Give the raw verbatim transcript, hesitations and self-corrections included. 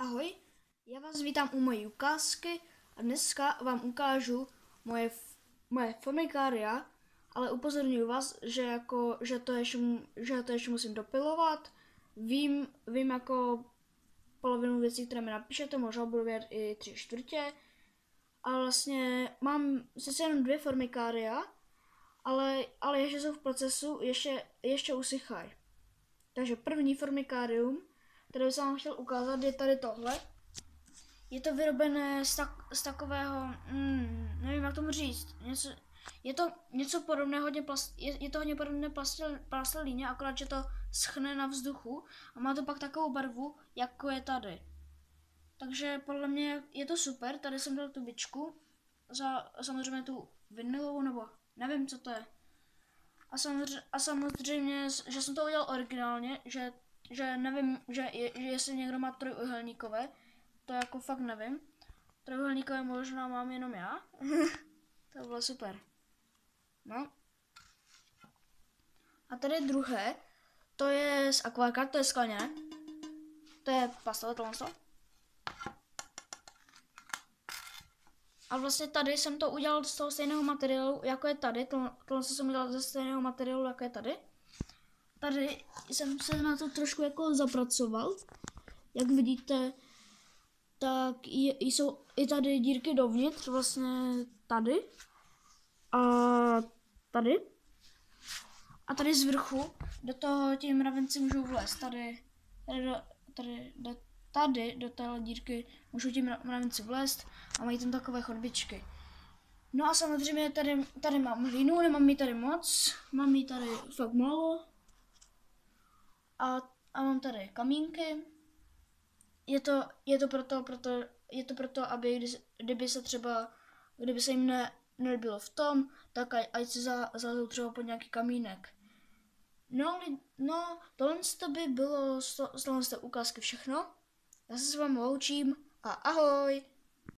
Ahoj, já vás vítám u mojí ukázky a dneska vám ukážu moje, moje formikária, ale upozorňuji vás, že, jako, že, to ještě, že to ještě musím dopilovat. Vím, vím jako polovinu věcí, které mi napíšete, možná budu vědět i tři čtvrtě. A vlastně mám sice jenom dvě formikária, ale, ale ještě jsou v procesu, ještě, ještě usychají. Takže první formikárium, které jsem vám chtěl ukázat, je tady tohle. Je to vyrobené z, tak, z takového, mm, nevím jak tomu říct, něco, je to něco podobné, hodně plast, je, je to hodně podobné plastil, plastelíně, akorát, že to schne na vzduchu a má to pak takovou barvu, jako je tady. Takže podle mě je to super, tady jsem dal tu bičku, za samozřejmě tu vinilovou, nebo nevím co to je. A samozřejmě, a samozřejmě, že jsem to udělal originálně, že, že nevím, že, je, že jestli někdo má trojuhelníkové, to jako fakt nevím. Trojuhelníkové možná mám jenom já. To bylo super. No. A tady druhé, to je z Aquacard, to je skleněné. To je plastové tohle. A vlastně tady jsem to udělal z toho stejného materiálu, jako je tady. Tohle jsem udělal ze stejného materiálu, jako je tady. Tady jsem se na to trošku jako zapracoval. Jak vidíte, tak je, jsou i tady dírky dovnitř, vlastně tady. A tady. A tady z vrchu do toho ti mravenci můžou vlézt. Tady, tady, do, tady, do, tady do téhle dírky můžou ti mravenci vlézt a mají tam takové chodbičky. No a samozřejmě tady, tady mám hlínu, nemám ji tady moc, mám ji tady fakt málo. A, a mám tady kamínky. Je to, je to proto, proto, je to proto, aby když, kdyby se třeba, kdyby se jim ne, nelíbilo v tom, tak ať si zalezou třeba pod nějaký kamínek. No, no, tohle by bylo z, to, z té ukázky všechno. Já se s vámi loučím a ahoj!